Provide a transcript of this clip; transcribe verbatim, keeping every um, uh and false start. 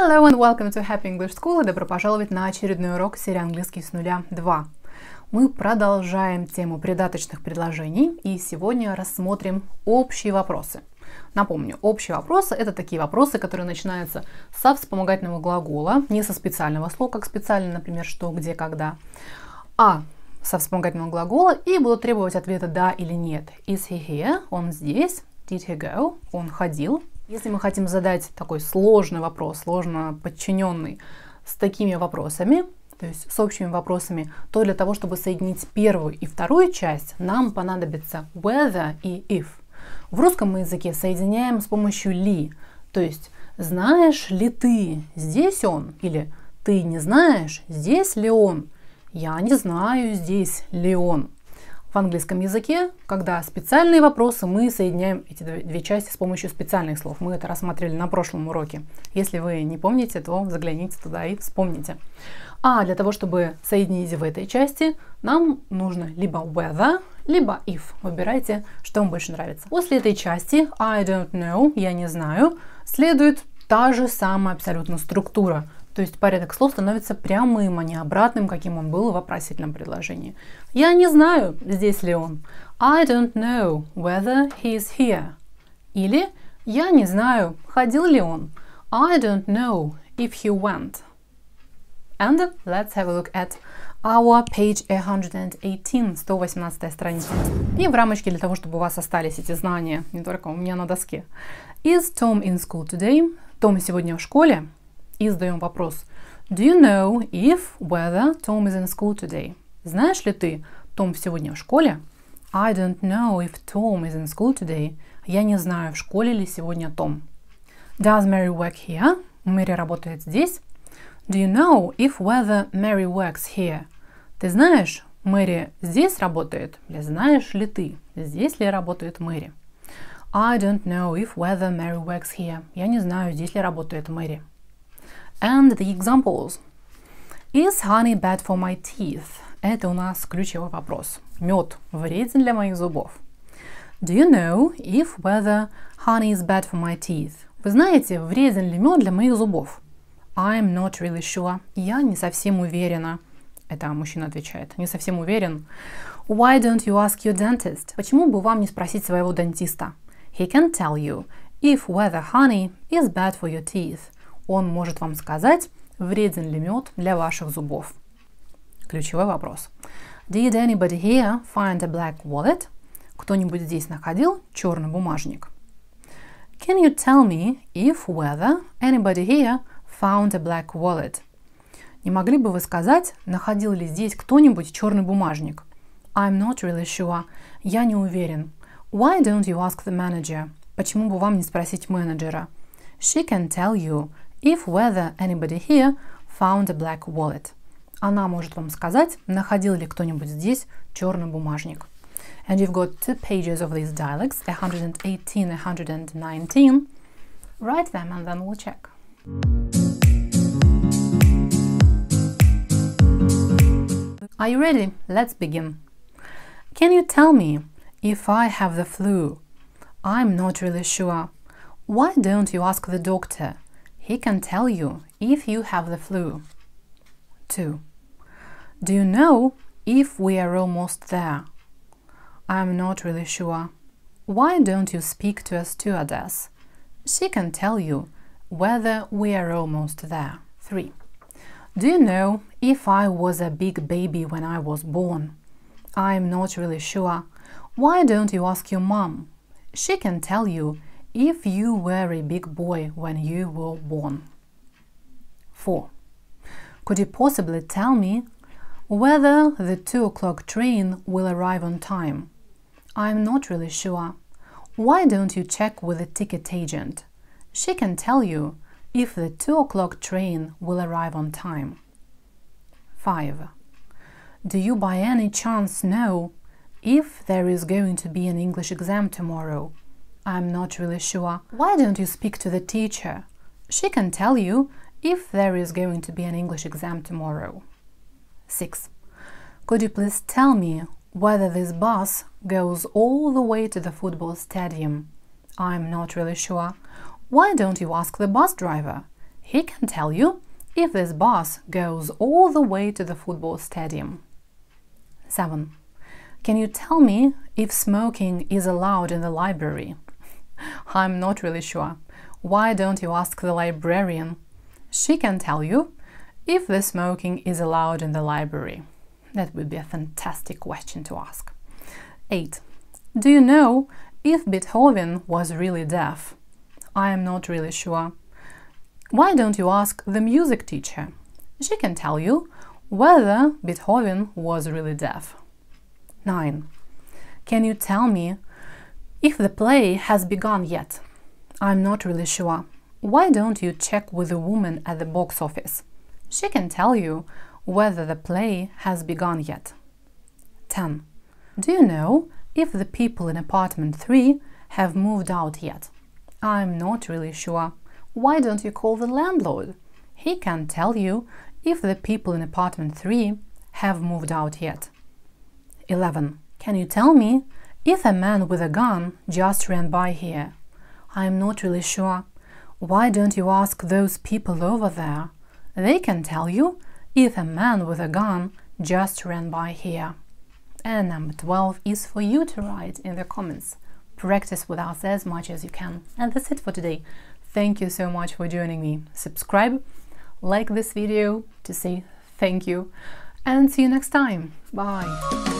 Hello and welcome to Happy English School и добро пожаловать на очередной урок серии английский с нуля два. Мы продолжаем тему придаточных предложений и сегодня рассмотрим общие вопросы. Напомню, общие вопросы — это такие вопросы, которые начинаются со вспомогательного глагола, не со специального слова, как специально, например, что, где, когда, а со вспомогательного глагола и будут требовать ответа да или нет. Is he here? Он здесь. Did he go? Он ходил. Если мы хотим задать такой сложный вопрос, сложно подчиненный, с такими вопросами, то есть с общими вопросами, то для того, чтобы соединить первую и вторую часть, нам понадобится whether и if. В русском языке соединяем с помощью ли, то есть знаешь ли ты, здесь он, или ты не знаешь, здесь ли он, я не знаю, здесь ли он. В английском языке, когда специальные вопросы, мы соединяем эти две части с помощью специальных слов. Мы это рассмотрели на прошлом уроке. Если вы не помните, то загляните туда и вспомните. А для того, чтобы соединить в этой части, нам нужно либо whether, либо if. Выбирайте, что вам больше нравится. После этой части I don't know, я не знаю, следует та же самая абсолютно структура. То есть порядок слов становится прямым, а не обратным, каким он был в вопросительном предложении. Я не знаю, здесь ли он. I don't know whether he is here. Или я не знаю, ходил ли он. I don't know if he went. And let's have a look at our page one eighteen, сто восемнадцатая страница. И в рамочке для того, чтобы у вас остались эти знания, не только у меня на доске. Is Tom in school today? Том сегодня в школе? И задаем вопрос. Do you know if whether Tom is in school today? Знаешь ли ты, Том сегодня в школе? I don't know if Tom is in school today. Я не знаю, в школе ли сегодня Том. Does Mary work here? Мэри работает здесь. Do you know if whether Mary works here? Ты знаешь, Мэри здесь работает? Или знаешь ли ты, здесь ли работает Мэри? I don't know if whether Mary works here. Я не знаю, здесь ли работает Мэри. And the examples. Is honey bad for my teeth? Это у нас ключевой вопрос. Мед вреден для моих зубов. Do you know if whether honey is bad for my teeth? Вы знаете, вреден ли мед для моих зубов? I'm not really sure. Я не совсем уверена. Это мужчина отвечает. Не совсем уверен. Why don't you ask your dentist? Почему бы вам не спросить своего дантиста? He can tell you if whether honey is bad for your teeth. Он может вам сказать, вреден ли мед для ваших зубов. Ключевой вопрос. Did anybody here find a black wallet? Кто-нибудь здесь находил черный бумажник? Can you tell me if whether anybody here found a black wallet? Не могли бы вы сказать, находил ли здесь кто-нибудь черный бумажник? I'm not really sure. Я не уверен. Why don't you ask the manager? Почему бы вам не спросить менеджера? She can tell you if whether anybody here found a black wallet. Она может вам сказать, находил ли кто-нибудь здесь черный бумажник. And you've got two pages of these dialects, one eighteen and one nineteen. Write them and then we'll check. Are you ready? Let's begin. Can you tell me if I have the flu? I'm not really sure. Why don't you ask the doctor? He can tell you if you have the flu. two. Do you know if we are almost there? I'm not really sure. Why don't you speak to a stewardess? She can tell you whether we are almost there. three. Do you know if I was a big baby when I was born? I'm not really sure. Why don't you ask your mom? She can tell you if you were a big boy when you were born. four. Could you possibly tell me whether the two o'clock train will arrive on time? I'm not really sure. Why don't you check with the ticket agent? She can tell you if the two o'clock train will arrive on time. five. Do you by any chance know if there is going to be an English exam tomorrow? I'm not really sure. Why don't you speak to the teacher? She can tell you if there is going to be an English exam tomorrow. six. Could you please tell me whether this bus goes all the way to the football stadium? I'm not really sure. Why don't you ask the bus driver? He can tell you if this bus goes all the way to the football stadium. seven. Can you tell me if smoking is allowed in the library? I'm not really sure. Why don't you ask the librarian? She can tell you if the smoking is allowed in the library. That would be a fantastic question to ask. eight. Do you know if Beethoven was really deaf? I am not really sure. Why don't you ask the music teacher? She can tell you whether Beethoven was really deaf. nine. Can you tell me if the play has begun yet? I'm not really sure. Why don't you check with the woman at the box office? She can tell you whether the play has begun yet. ten. Do you know if the people in apartment three have moved out yet? I'm not really sure. Why don't you call the landlord? He can tell you if the people in apartment three have moved out yet. eleven. Can you tell me if a man with a gun just ran by here? I'm not really sure. Why don't you ask those people over there? They can tell you if a man with a gun just ran by here. And number twelve is for you to write in the comments. Practice with us as much as you can. And that's it for today. Thank you so much for joining me. Subscribe, like this video to say thank you, and see you next time. Bye!